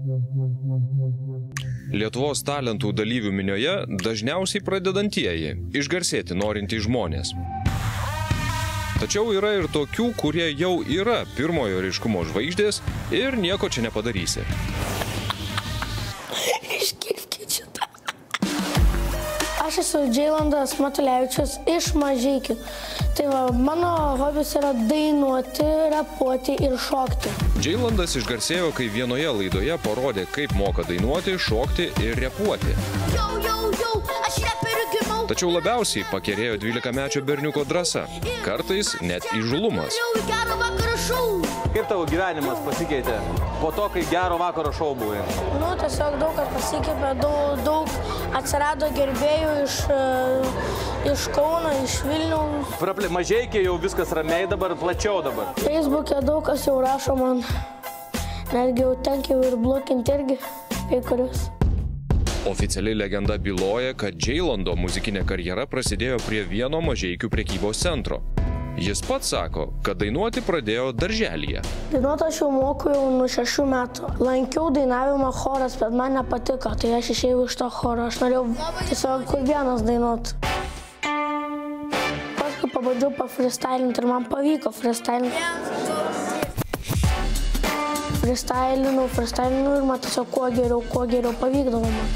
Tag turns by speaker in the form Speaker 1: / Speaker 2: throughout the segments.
Speaker 1: Lietuvos talentų dalyvių minioje dažniausiai pradedantieji, išgarsėti norintys žmonės. Tačiau yra ir tokių, kurie jau yra pirmojo ryškumo žvaigždės ir nieko čia nepadarysi.
Speaker 2: Iškirpkit šitą. Aš esu Džeilandas Matulevičius iš Mažeikių. Tai va, mano hobis yra dainuoti, repuoti ir šokti.
Speaker 1: Džeilandas išgarsėjo, kai vienoje laidoje parodė, kaip moka dainuoti, šokti ir repuoti. Tačiau labiausiai pakerėjo 12-mečio berniuko drąsa, kartais net įžūlumas.
Speaker 3: Kaip tavo gyvenimas pasikeitė po to, kai gero vakaro šou buvai?
Speaker 2: Nu, tiesiog daug kas pasikeitė, daug atsirado gerbėjų iš Kauno, iš Vilniaus.
Speaker 3: Mažeikiai jau viskas ramiai dabar, plačiau dabar.
Speaker 2: Facebook'e daug kas jau rašo man, netgi jau tenkiau ir blokinti irgi kai kurios.
Speaker 1: Oficiali legenda byloja, kad Džeilando muzikinė karjera prasidėjo prie vieno Mažeikių prekybos centro. Jis pats sako, kad dainuoti pradėjo darželyje.
Speaker 2: Dainuoti aš jau moku jau nuo 6 metų. Lankiau dainavimą choras, bet man nepatiko, tai aš išėjau iš to choro. Aš norėjau tiesiog kur vienas dainuoti. Paskui pabandžiau pafreestylinti ir man pavyko freestylinti. Freestylinau ir man tiesiog kuo geriau pavykdavo man.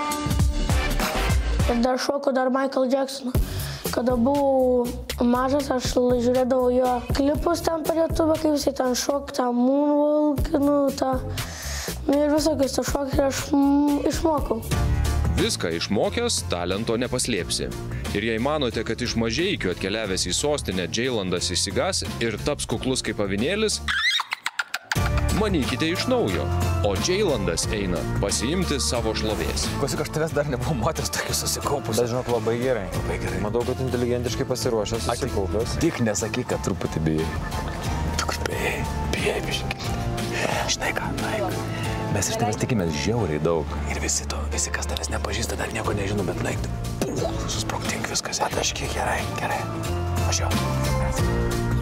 Speaker 2: Ir dar šoku dar Michael Jacksoną. Kada buvau mažas, aš žiūrėdavau jo klipus ten per YouTube, kaip jisai ten šok, tą moonwalk, ir visokius tą šokį ir aš išmokau.
Speaker 1: Viską išmokęs, talento nepaslėpsi. Ir jei manote, kad iš Mažeikių atkeliavęs į sostinę Džeilandas įsigas ir taps kuklus kaip avinėlis, manykite iš naujo, o Džeilandas eina pasiimti savo šlovės.
Speaker 4: Klausyk, aš tavęs dar nebuvau matęs tokį susikaupus.
Speaker 3: Bet žinok, labai gerai.
Speaker 4: Labai gerai.
Speaker 3: Matau, kad inteligentiškai pasiruošęs, susikaupęs.
Speaker 4: Tik nesakyk, kad truputį bijai. Tu kažkaip bijai, biškai. Žinai ką, mes iš tavęs tikimės žiauriai daug. Ir visi, kas tavęs nepažįsta, dar nieko nežino, bet susproktink viskas. Pataškyk, gerai. Važiuoju.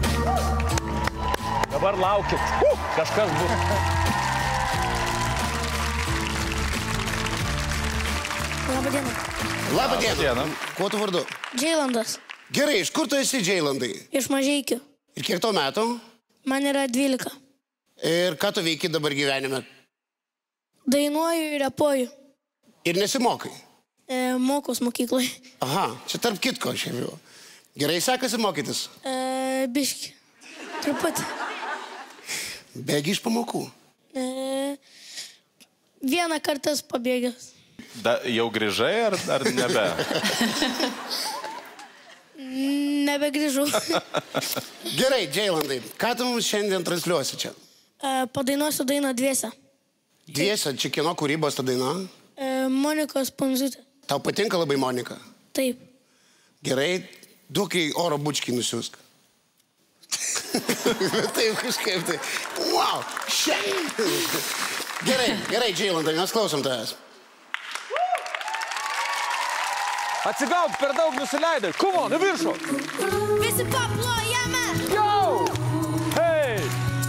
Speaker 4: Dabar laukit. Kažkas bus.
Speaker 2: Labadiena.
Speaker 5: Labadiena. Kuo tu vardu?
Speaker 2: Džeilandas.
Speaker 5: Gerai, iš kur tu esi, Džeilandai?
Speaker 2: Iš Mažeikių.
Speaker 5: Ir kiek tau metų?
Speaker 2: Man yra 12.
Speaker 5: Ir ką tu veiki dabar gyvenime?
Speaker 2: Dainuoju ir repuoju.
Speaker 5: Ir nesimokai?
Speaker 2: Mokos mokyklai.
Speaker 5: Aha, čia tarp kitko šiaip jau. Gerai sekasi mokytis?
Speaker 2: Biški. Truputį.
Speaker 5: Bėgi iš pamokų?
Speaker 2: Vieną kartą pabėgęs.
Speaker 6: Jau grįžai ar nebe?
Speaker 2: Nebegrįžau.
Speaker 5: Gerai, Džeilandai, ką tu mums šiandien transliuosi čia?
Speaker 2: Padainuosiu dainą Dviese.
Speaker 5: Dviese, čia kieno kūrybos ta daina?
Speaker 2: Monikos Pundzutė.
Speaker 5: Tau patinka labai Monika?
Speaker 2: Taip.
Speaker 5: Gerai, duok į oro bučkį nusiusk. Taip kažkaip tai. Wow, Gerai, Džeilandai, mes klausom tavęs.
Speaker 3: Atsigauk, per daug nusileidai. Come on, į viršų.
Speaker 2: Visi paplojame.
Speaker 3: Yo! Hey!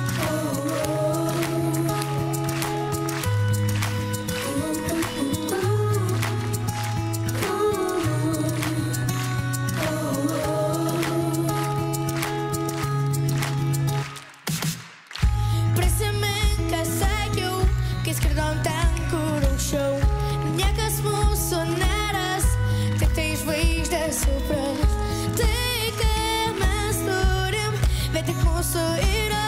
Speaker 2: Prisimink, ką sakiau, kai skridom ten, kur aukščiau. Niekas mūsų neras, tik tai žvaigždės supras. Tai, ką mes turim, bet tik mūsų yra.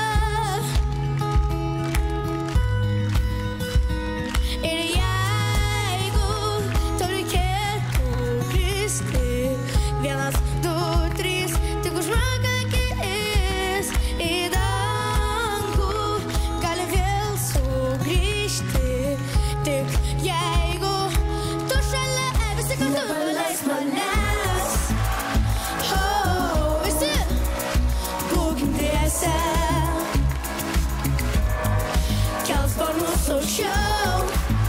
Speaker 2: Ir jeigu tau reikėtų kristi, 1, 2, 3, tik užmerk akis į dangų, gali vėl sugrįžti. Tik jeigu tu šalia visi kartu nepaleis manęs. Visi būkim dviese, kels sparnus aukščiau.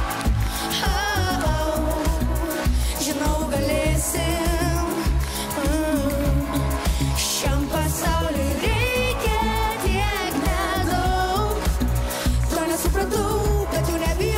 Speaker 2: Žinau, galėsim. Šiam pasauliui reikia tiek nedaug. To nesupratau, bet jau nebijau.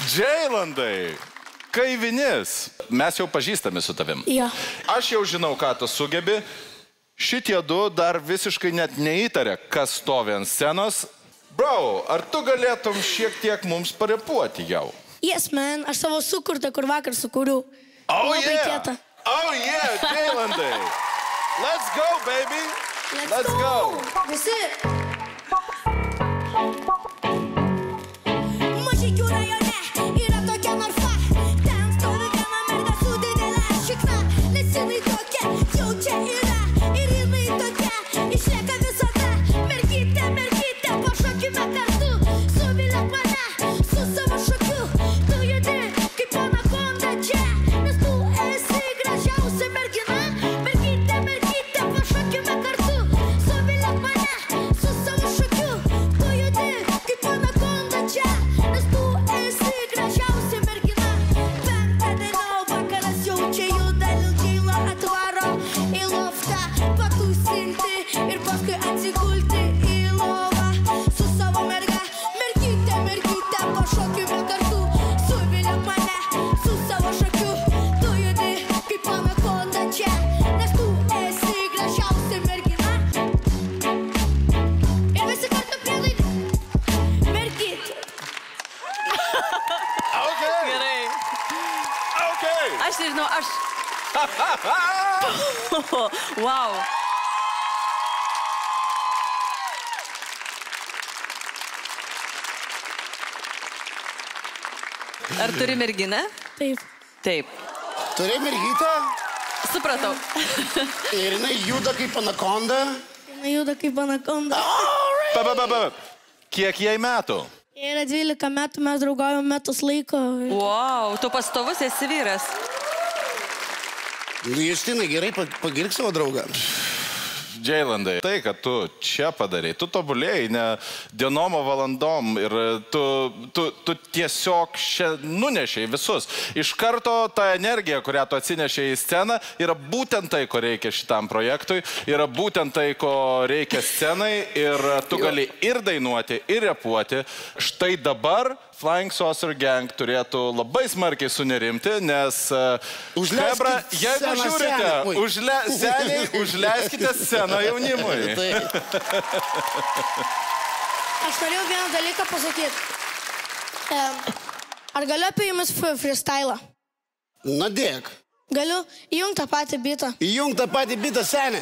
Speaker 6: Džeilandai, kai vinis, mes jau pažįstami su tavim.
Speaker 2: Jo.
Speaker 6: Aš jau žinau, ką tu sugebi. Šitie du dar visiškai net neįtarė, kas stovi ant scenos. Bro, ar tu galėtum šiek tiek mums parepuoti jau?
Speaker 2: Yes, man, aš savo sukurtą, kur vakar sukūriau.
Speaker 6: Oh,
Speaker 2: Labai
Speaker 6: yeah!
Speaker 2: kieta.
Speaker 6: Oh, yeah, Džeilandai! Let's go, baby! Let's go!
Speaker 2: Visi. Mažeikių rajone yra tokia narfa. Ten stovi viena merga su didelė šikna. Nes jinai tokia jau čia yra. Ir jinai tokia išlieka visada. Mergytė, mergytė, pašokime kartu. Suviliok mane su savo šokiu. Tu judi kaip anakonda čia. Nes tu esi gražiausia mergina. Mergytė, mergytė, pašokime kartu. Suviliok mane su savo šokiu. Tu judi kaip anakonda čia. Nes tu esi gražiausia mergina. Penktadienio vakaras jau čia juda. Lildžeilo atvaro į loftą patūsinti ir paskui atsigulti į lovą su savo merga. Mergytė, mergytė, pašokime kartu. Suviliok mane su savo šokiu. Tu judi kaip anakonda čia. Nes tu esi gražiausia mergina. Ir visi kartu prielaidė. Mergytė.
Speaker 6: Okay,
Speaker 7: Gerai.
Speaker 6: okay.
Speaker 7: Aš nežinau, aš... Wow. Ar turi merginą?
Speaker 2: Taip.
Speaker 7: Taip.
Speaker 5: Turi mergytę
Speaker 7: Supratau.
Speaker 5: ir jinai juda kaip anakonda.
Speaker 2: Jinai juda kaip anakonda.
Speaker 6: Kiek jai metų?
Speaker 2: Yra 12 metų, mes draugaujam metus laiko.
Speaker 7: Wow, tu pastovus esi vyras.
Speaker 5: Justinai, gerai pagirk savo draugą.
Speaker 6: Džeilandai, tai, kad tu čia padarai, tu tobulėjai ne dienom, o valandom ir tu tiesiog čia nunešiai visus. Iš karto ta energija, kurią tu atsinešiai į sceną, yra būtent tai, ko reikia šitam projektui, yra būtent tai, ko reikia scenai ir tu gali ir dainuoti, ir repuoti. Štai dabar Flying Saucer Gang turėtų labai smarkiai sunerimti, nes Hebra, jeigu žiūrite, seniai, užleiskite sceną jaunimui.
Speaker 2: Aš norėjau vieną dalyką pasakyti. Ar galiu apie jumis freestylą?
Speaker 5: Na dėk.
Speaker 2: Galiu įjungti tą patį bitą.
Speaker 5: Įjung tą patį bitą senį.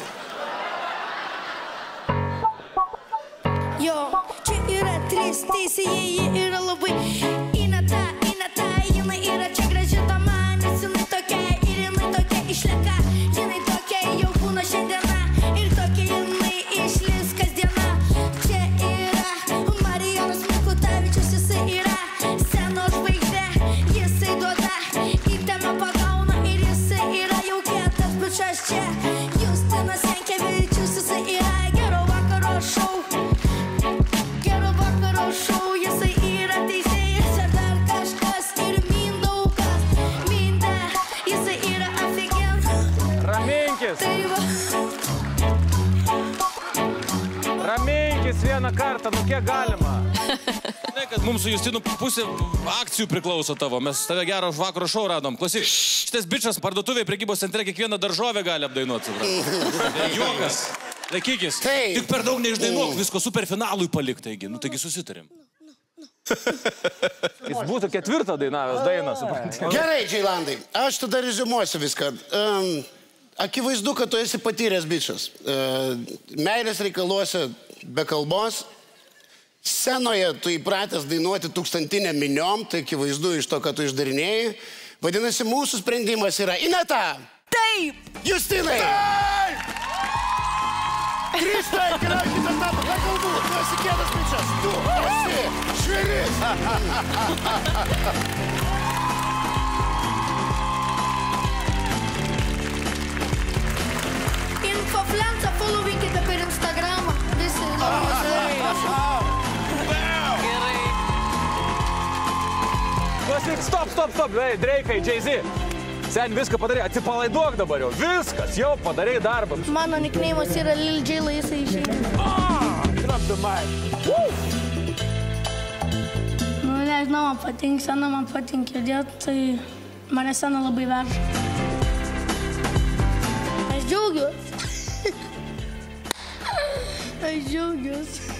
Speaker 2: Jo, čia yra 3 teisėjai, jie yra labai įneta, jinai yra čia graži dama, nes jinai tokia ir jinai tokia išlieka, jinai tokia jau būna šiandiena ir tokia jinai išlis kasdiena. Čia yra Marijonas Mikutavičius, jisai yra scenos žvaigždė, jisai duoda įtemą pagauna ir jisai yra jau kietas bičas čia. Justinas Jankevičius, jisai yra Gero vakaro šou. Šou, jisai yra teisėjas ir dar kažkas ir Mindaugas. Minda, jisai yra afigen.
Speaker 3: Raminkis.
Speaker 2: Tai va.
Speaker 3: Raminkis vieną kartą, nu kiek galima.
Speaker 1: Žinai, kad mums su Justinu pusė akcijų priklauso tavo. Mes tave gerą vakaro šou radom. Klausyk, šitas bičas parduotuvėje prekybos centre kiekvieną daržovę gali apdainuoti. Juokas. Laikykis. Tik per daug neišdainuok, visko superfinalui palik, taigi. Nu, taigi susitarėm.
Speaker 3: Jis būtų 4 dainavęs dainą, supranti.
Speaker 5: Gerai, Džeilandai, aš tada reziumuosiu viską. Akivaizdu, kad tu esi patyręs bičas. Meilės reikaluose be kalbos. Scenoje tu įpratęs dainuoti tūkstantinę miniom, tai akivaizdu iš to, kad tu išdarinėjai. Vadinasi, mūsų sprendimas yra Ineta.
Speaker 7: Taip!
Speaker 5: Justinai! Taip! Grįžtai, keliaukite etapą, ką kalbu, tu esi kietas bičas, tu esi žvėris.
Speaker 2: Infoflensa, followinkite per Instagramą. Visi
Speaker 7: Gerai.
Speaker 3: Klausyk, stop, Dreikai, Jay-Z. Sen, viską padarai, atsipalaiduok dabar jau. Viskas, jau padarai darbą.
Speaker 2: Mano nikneimas yra Lildžeilo, jisai išeina.
Speaker 3: Drop the mic.
Speaker 2: Nu ne, nežinau, man patinka scena, man patinka judėti, tai mane scena labai veža. Aš džiaugiuosi. Aš džiaugiuosi.